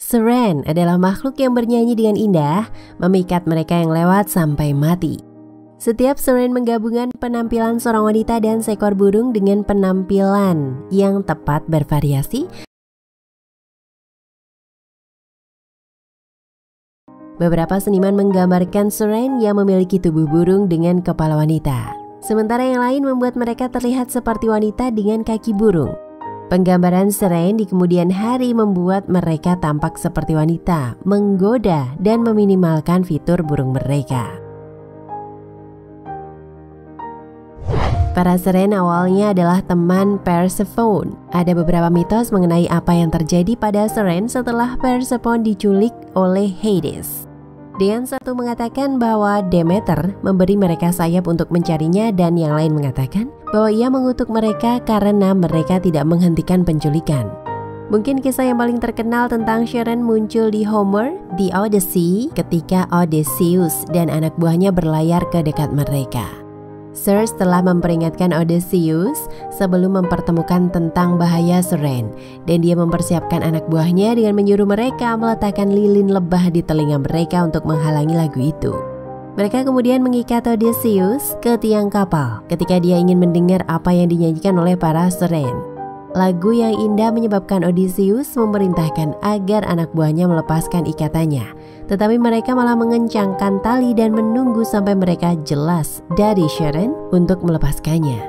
Siren adalah makhluk yang bernyanyi dengan indah, memikat mereka yang lewat sampai mati. Setiap siren menggabungkan penampilan seorang wanita dan seekor burung dengan penampilan yang tepat bervariasi. Beberapa seniman menggambarkan siren yang memiliki tubuh burung dengan kepala wanita, sementara yang lain membuat mereka terlihat seperti wanita dengan kaki burung. Penggambaran siren di kemudian hari membuat mereka tampak seperti wanita, menggoda dan meminimalkan fitur burung mereka. Para siren awalnya adalah teman Persephone. Ada beberapa mitos mengenai apa yang terjadi pada siren setelah Persephone diculik oleh Hades. Dengan satu mengatakan bahwa Demeter memberi mereka sayap untuk mencarinya, dan yang lain mengatakan bahwa ia mengutuk mereka karena mereka tidak menghentikan penculikan. Mungkin kisah yang paling terkenal tentang siren muncul di Homer, The Odyssey, ketika Odysseus dan anak buahnya berlayar ke dekat mereka. Zeus telah memperingatkan Odysseus sebelum mempertemukan tentang bahaya siren, dan dia mempersiapkan anak buahnya dengan menyuruh mereka meletakkan lilin lebah di telinga mereka untuk menghalangi lagu itu. Mereka kemudian mengikat Odysseus ke tiang kapal ketika dia ingin mendengar apa yang dinyanyikan oleh para siren. Lagu yang indah menyebabkan Odysseus memerintahkan agar anak buahnya melepaskan ikatannya, tetapi mereka malah mengencangkan tali dan menunggu sampai mereka jelas dari siren untuk melepaskannya.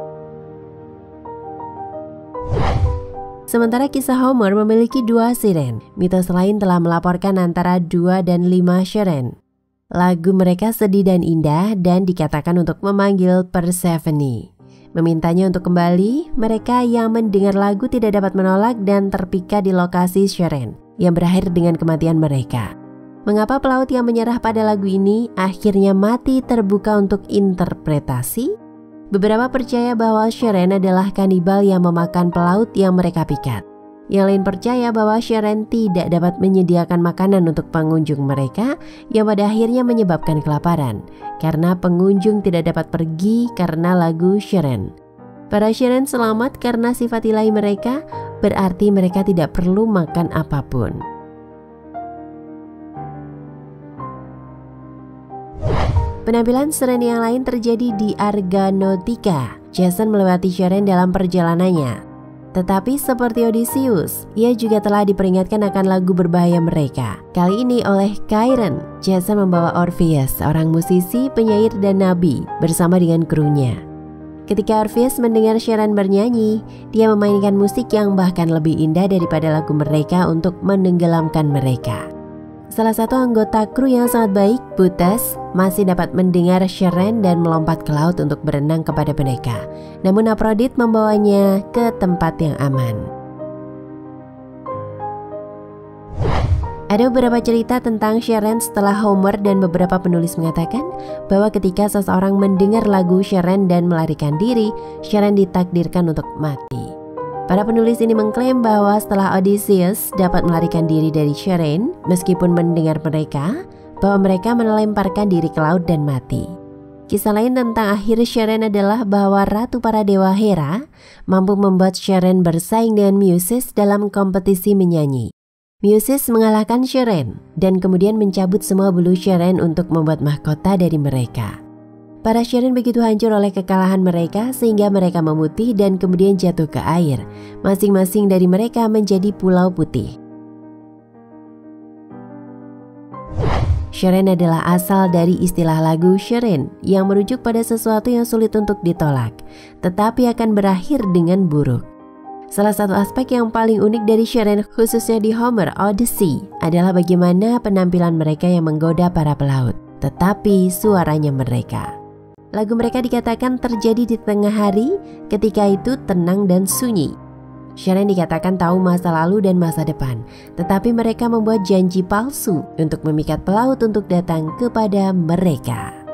Sementara kisah Homer memiliki 2 siren, mitos lain telah melaporkan antara 2 dan 5 siren. Lagu mereka sedih dan indah dan dikatakan untuk memanggil Persephone, memintanya untuk kembali. Mereka yang mendengar lagu tidak dapat menolak dan terpikat di lokasi siren yang berakhir dengan kematian mereka. Mengapa pelaut yang menyerah pada lagu ini akhirnya mati terbuka untuk interpretasi? Beberapa percaya bahwa siren adalah kanibal yang memakan pelaut yang mereka pikat. Yang lain percaya bahwa siren tidak dapat menyediakan makanan untuk pengunjung mereka, yang pada akhirnya menyebabkan kelaparan karena pengunjung tidak dapat pergi karena lagu siren. Para siren selamat karena sifat ilahi mereka, berarti mereka tidak perlu makan apapun. Penampilan siren yang lain terjadi di Argonautica. Jason melewati siren dalam perjalanannya. Tetapi seperti Odysseus, ia juga telah diperingatkan akan lagu berbahaya mereka. Kali ini oleh Chiron. Jason membawa Orpheus, seorang musisi, penyair dan nabi, bersama dengan krunya. Ketika Orpheus mendengar siren bernyanyi, dia memainkan musik yang bahkan lebih indah daripada lagu mereka untuk menenggelamkan mereka. Salah satu anggota kru yang sangat baik, Butes, masih dapat mendengar siren dan melompat ke laut untuk berenang kepada mereka. Namun Aphrodite membawanya ke tempat yang aman. Ada beberapa cerita tentang siren setelah Homer, dan beberapa penulis mengatakan bahwa ketika seseorang mendengar lagu siren dan melarikan diri, siren ditakdirkan untuk mati. Para penulis ini mengklaim bahwa setelah Odysseus dapat melarikan diri dari siren, meskipun mendengar mereka, bahwa mereka melemparkan diri ke laut dan mati. Kisah lain tentang akhir siren adalah bahwa Ratu para Dewa Hera mampu membuat siren bersaing dengan Muses dalam kompetisi menyanyi. Muses mengalahkan siren dan kemudian mencabut semua bulu siren untuk membuat mahkota dari mereka. Para siren begitu hancur oleh kekalahan mereka sehingga mereka memutih dan kemudian jatuh ke air. Masing-masing dari mereka menjadi pulau putih. Siren adalah asal dari istilah lagu siren yang merujuk pada sesuatu yang sulit untuk ditolak, tetapi akan berakhir dengan buruk. Salah satu aspek yang paling unik dari siren, khususnya di Homer Odyssey, adalah bagaimana penampilan mereka yang menggoda para pelaut, tetapi suaranya mereka. Lagu mereka dikatakan terjadi di tengah hari, ketika itu tenang dan sunyi. Siren dikatakan tahu masa lalu dan masa depan, tetapi mereka membuat janji palsu untuk memikat pelaut untuk datang kepada mereka.